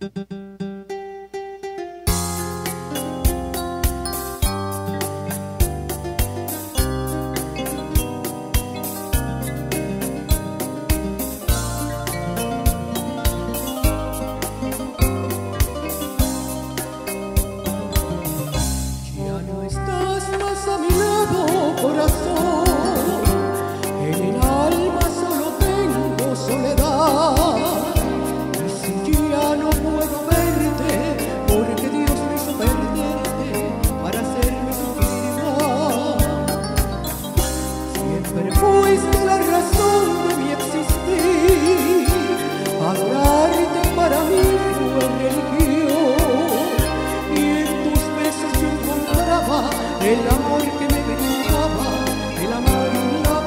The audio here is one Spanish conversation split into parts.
El amor que me brindaba, el amor y la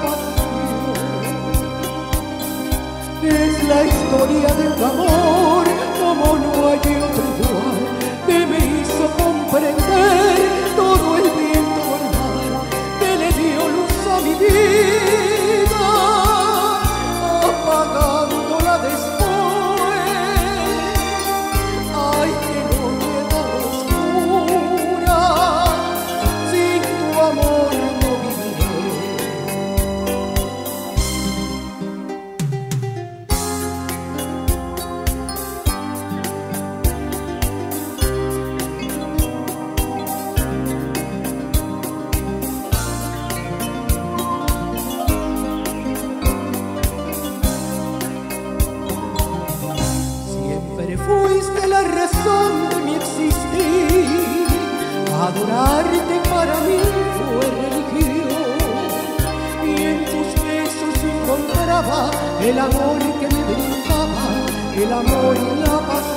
pasión. Es la historia de un amor como no hay otro igual, que me hizo comprender todo el bien, todo el mal, que le dio luz a mi vida, apagándola después. Ay, que noche tan oscura, sin tu amor no viviré. Siempre fuiste la razón de mi existir, adorarte para mí fue religión, y en tus besos encontraba el amor que me brindaba, el amor y la paz.